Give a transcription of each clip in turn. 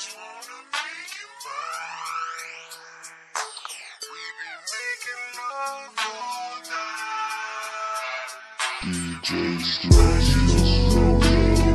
just wanna make you mine. We be making love all night. DJ Sancho-Low Low.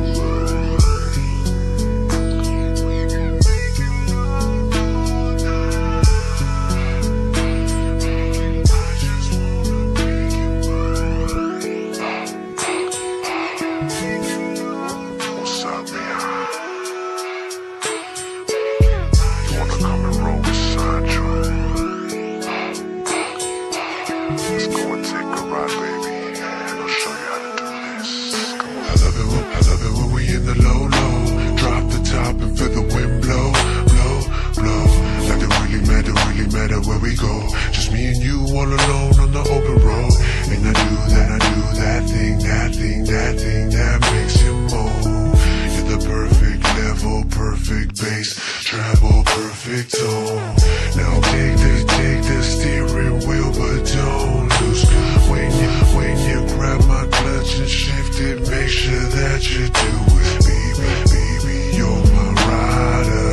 Let's go and take a ride, baby, and I'll show you how to do this. Come on. I love it when we in the low, low. Drop the top and feel the wind blow, blow, blow. Like it really matter where we go. Just me and you all alone on the open road. And I do that thing that makes you move. You're the perfect level, perfect bass, travel, perfect tone. Now take the steering wheel, but don't lose. When you grab my clutch and shift it, make sure that you do it. Baby, you're my rider.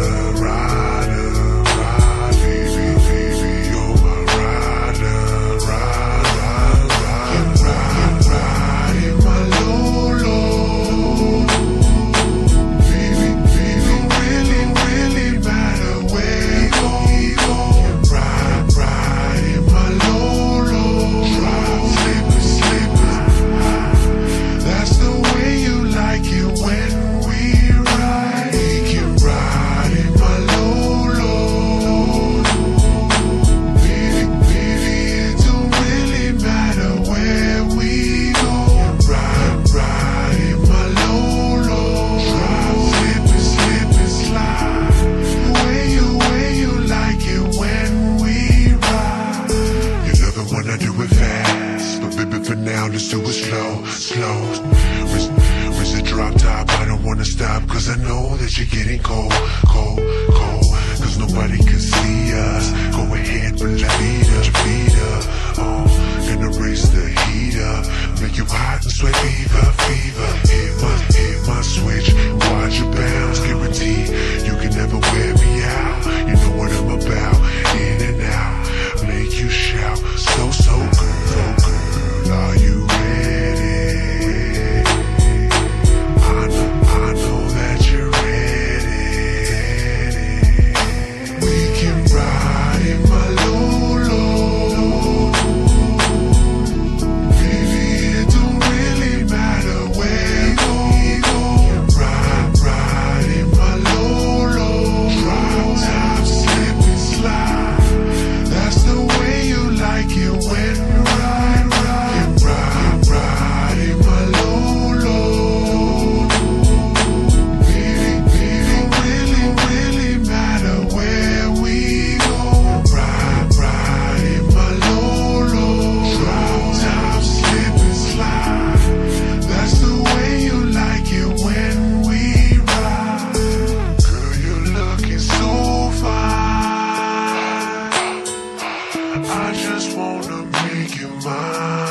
Baby, you're my rider. Riding my low, low. Baby, don't really matter where you go. Riding my low, low. Slipping. That's the way you like it when we ride. We can ride in my low, low. Baby, it don't really matter where we go. Ride in my low, low. Slip and slide. Way you like it when we ride. You love it when I do it fast, but baby, for now, let's do it slow. Raise the drop top, I don't wanna stop, cause I know that you're getting cold. Cause nobody can see us. Go ahead, but let feet up. Gonna raise the heat up, make you hot and sweat, fever. Hit my switch, watch your bounce, guaranteed you can never wear me out. You know what I'm about, in and out, make you shout, so girl, are you ready? I know that you're ready. We can ride in my low, low. Baby, it don't really matter where you go. Ride in my low, low. Drop top, slip and slide. That's the way you like it when you ride in my low, low. Baby, don't really matter where we go. Ride in my low, low. Drop top, slip and slide. That's the way you like it when we ride. Girl, you're looking so fine. I just wanna make you mine.